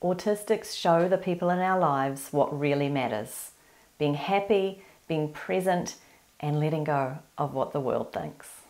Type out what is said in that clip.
Autistics show the people in our lives what really matters. Being happy, being present, and letting go of what the world thinks.